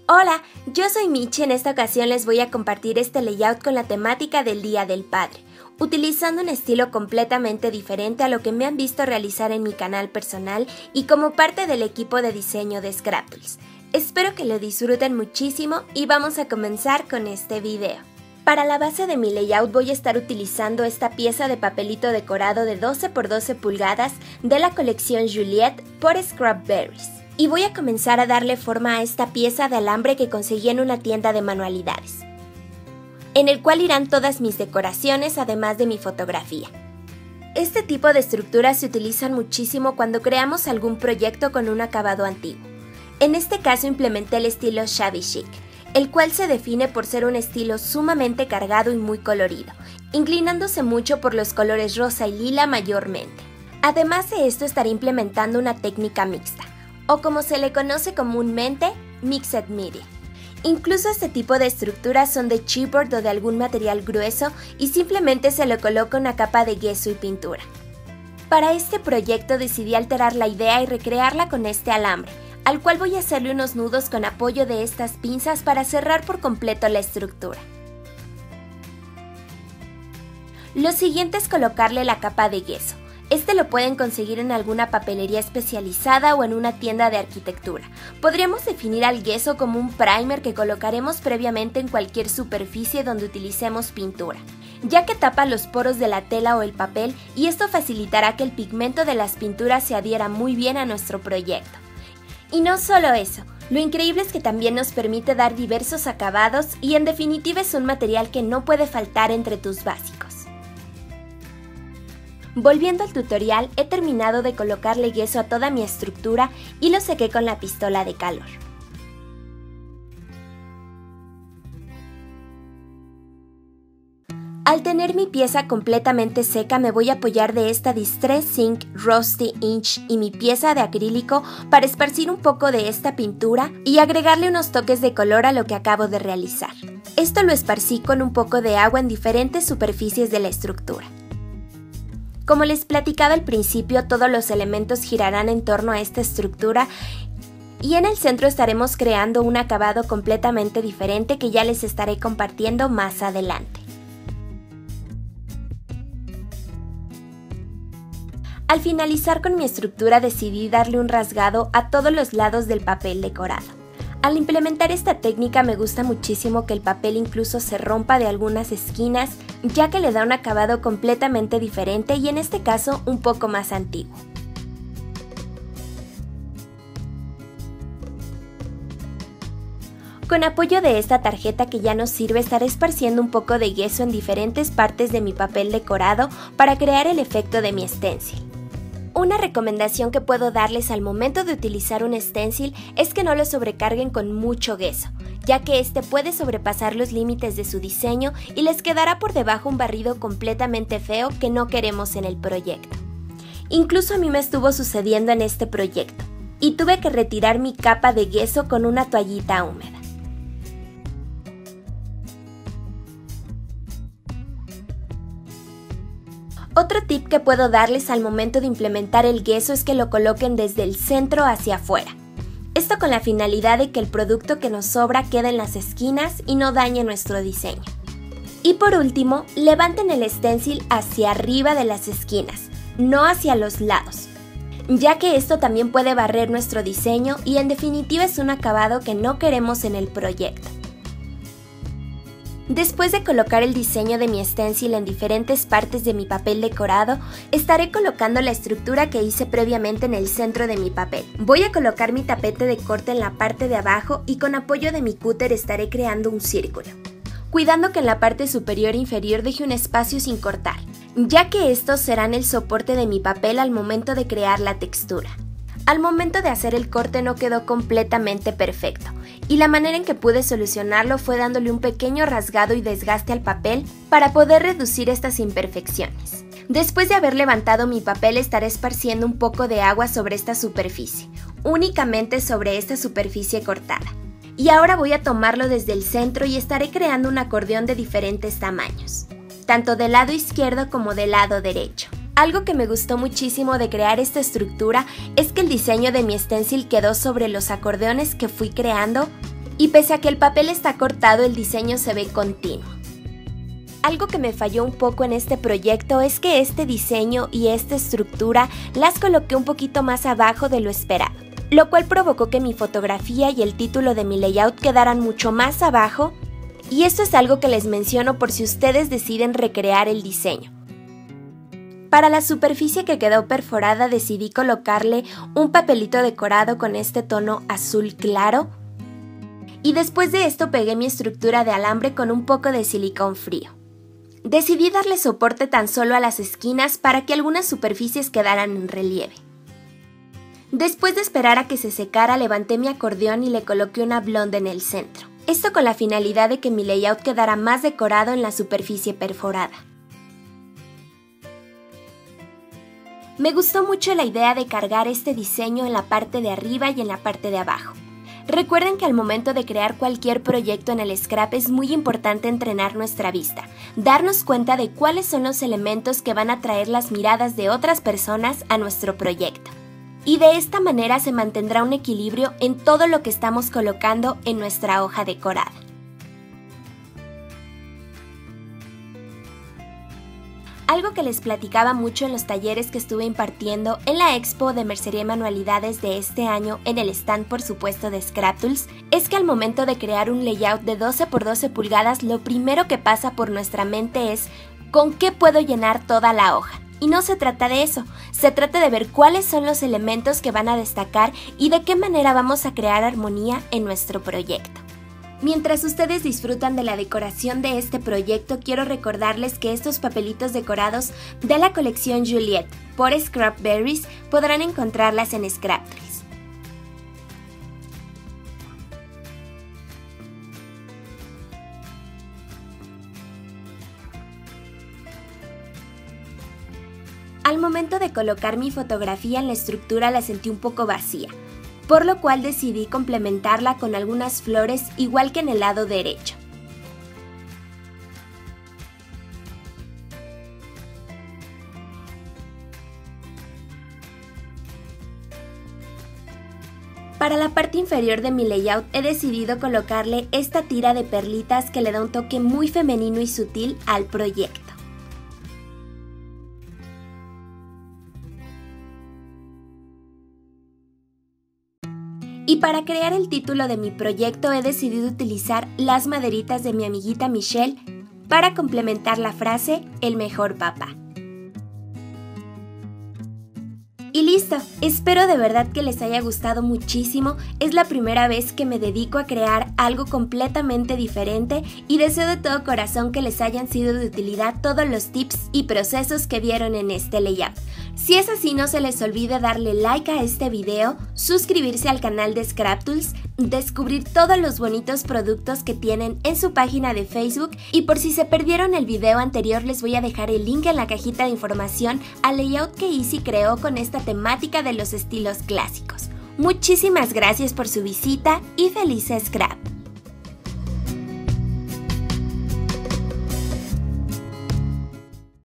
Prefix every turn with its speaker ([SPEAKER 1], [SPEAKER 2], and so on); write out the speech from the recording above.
[SPEAKER 1] Hola, yo soy Michi. En esta ocasión les voy a compartir este layout con la temática del Día del Padre, utilizando un estilo completamente diferente a lo que me han visto realizar en mi canal personal y como parte del equipo de diseño de Scraptools. Espero que lo disfruten muchísimo y vamos a comenzar con este video. Para la base de mi layout voy a estar utilizando esta pieza de papelito decorado de 12 x 12 pulgadas de la colección Juliette por Scrapberries. Y voy a comenzar a darle forma a esta pieza de alambre que conseguí en una tienda de manualidades, en el cual irán todas mis decoraciones además de mi fotografía. Este tipo de estructuras se utilizan muchísimo cuando creamos algún proyecto con un acabado antiguo. En este caso implementé el estilo Shabby Chic, el cual se define por ser un estilo sumamente cargado y muy colorido, inclinándose mucho por los colores rosa y lila mayormente. Además de esto estaré implementando una técnica mixta, o como se le conoce comúnmente, Mixed Media. Incluso este tipo de estructuras son de chipboard o de algún material grueso y simplemente se le coloca una capa de yeso y pintura. Para este proyecto decidí alterar la idea y recrearla con este alambre, al cual voy a hacerle unos nudos con apoyo de estas pinzas para cerrar por completo la estructura. Lo siguiente es colocarle la capa de yeso. Este lo pueden conseguir en alguna papelería especializada o en una tienda de arquitectura. Podríamos definir al yeso como un primer que colocaremos previamente en cualquier superficie donde utilicemos pintura, ya que tapa los poros de la tela o el papel y esto facilitará que el pigmento de las pinturas se adhiera muy bien a nuestro proyecto. Y no solo eso, lo increíble es que también nos permite dar diversos acabados y en definitiva es un material que no puede faltar entre tus básicos. Volviendo al tutorial, he terminado de colocarle yeso a toda mi estructura y lo sequé con la pistola de calor. Al tener mi pieza completamente seca me voy a apoyar de esta Distress Ink Rusty Inch y mi pieza de acrílico para esparcir un poco de esta pintura y agregarle unos toques de color a lo que acabo de realizar. Esto lo esparcí con un poco de agua en diferentes superficies de la estructura. Como les platicaba al principio, todos los elementos girarán en torno a esta estructura y en el centro estaremos creando un acabado completamente diferente que ya les estaré compartiendo más adelante. Al finalizar con mi estructura decidí darle un rasgado a todos los lados del papel decorado. Al implementar esta técnica me gusta muchísimo que el papel incluso se rompa de algunas esquinas, ya que le da un acabado completamente diferente y en este caso un poco más antiguo. Con apoyo de esta tarjeta que ya nos sirve estaré esparciendo un poco de yeso en diferentes partes de mi papel decorado para crear el efecto de mi stencil. Una recomendación que puedo darles al momento de utilizar un stencil es que no lo sobrecarguen con mucho yeso, ya que este puede sobrepasar los límites de su diseño y les quedará por debajo un barrido completamente feo que no queremos en el proyecto. Incluso a mí me estuvo sucediendo en este proyecto, y tuve que retirar mi capa de yeso con una toallita húmeda. Otro tip que puedo darles al momento de implementar el yeso es que lo coloquen desde el centro hacia afuera. Esto con la finalidad de que el producto que nos sobra quede en las esquinas y no dañe nuestro diseño. Y por último, levanten el stencil hacia arriba de las esquinas, no hacia los lados, ya que esto también puede barrer nuestro diseño y en definitiva es un acabado que no queremos en el proyecto. Después de colocar el diseño de mi stencil en diferentes partes de mi papel decorado, estaré colocando la estructura que hice previamente en el centro de mi papel. Voy a colocar mi tapete de corte en la parte de abajo y con apoyo de mi cúter estaré creando un círculo, cuidando que en la parte superior e inferior deje un espacio sin cortar, ya que estos serán el soporte de mi papel al momento de crear la textura. Al momento de hacer el corte no quedó completamente perfecto, y la manera en que pude solucionarlo fue dándole un pequeño rasgado y desgaste al papel para poder reducir estas imperfecciones. Después de haber levantado mi papel estaré esparciendo un poco de agua sobre esta superficie, únicamente sobre esta superficie cortada. Y ahora voy a tomarlo desde el centro y estaré creando un acordeón de diferentes tamaños, tanto del lado izquierdo como del lado derecho. Algo que me gustó muchísimo de crear esta estructura es que el diseño de mi stencil quedó sobre los acordeones que fui creando y pese a que el papel está cortado, el diseño se ve continuo. Algo que me falló un poco en este proyecto es que este diseño y esta estructura las coloqué un poquito más abajo de lo esperado, lo cual provocó que mi fotografía y el título de mi layout quedaran mucho más abajo, y esto es algo que les menciono por si ustedes deciden recrear el diseño. Para la superficie que quedó perforada decidí colocarle un papelito decorado con este tono azul claro, y después de esto pegué mi estructura de alambre con un poco de silicón frío. Decidí darle soporte tan solo a las esquinas para que algunas superficies quedaran en relieve. Después de esperar a que se secara, levanté mi acordeón y le coloqué una blonde en el centro. Esto con la finalidad de que mi layout quedara más decorado en la superficie perforada. Me gustó mucho la idea de cargar este diseño en la parte de arriba y en la parte de abajo. Recuerden que al momento de crear cualquier proyecto en el scrap es muy importante entrenar nuestra vista, darnos cuenta de cuáles son los elementos que van a atraer las miradas de otras personas a nuestro proyecto. Y de esta manera se mantendrá un equilibrio en todo lo que estamos colocando en nuestra hoja decorada. Algo que les platicaba mucho en los talleres que estuve impartiendo en la Expo de Mercería y Manualidades de este año en el stand, por supuesto, de Scrap Tools, es que al momento de crear un layout de 12 por 12 pulgadas, lo primero que pasa por nuestra mente es ¿con qué puedo llenar toda la hoja? Y no se trata de eso, se trata de ver cuáles son los elementos que van a destacar y de qué manera vamos a crear armonía en nuestro proyecto. Mientras ustedes disfrutan de la decoración de este proyecto, quiero recordarles que estos papelitos decorados de la colección Juliette por Scrapberries podrán encontrarlas en Scrap Tools. Al momento de colocar mi fotografía en la estructura la sentí un poco vacía, por lo cual decidí complementarla con algunas flores igual que en el lado derecho. Para la parte inferior de mi layout he decidido colocarle esta tira de perlitas que le da un toque muy femenino y sutil al proyecto. Y para crear el título de mi proyecto he decidido utilizar las maderitas de mi amiguita Michelle para complementar la frase "el mejor papá". Y listo, espero de verdad que les haya gustado muchísimo, es la primera vez que me dedico a crear algo completamente diferente y deseo de todo corazón que les hayan sido de utilidad todos los tips y procesos que vieron en este layout. Si es así, no se les olvide darle like a este video, suscribirse al canal de Scrap Tools, descubrir todos los bonitos productos que tienen en su página de Facebook y por si se perdieron el video anterior les voy a dejar el link en la cajita de información al layout que Izzy creó con esta temática de los estilos clásicos. Muchísimas gracias por su visita y feliz scrap.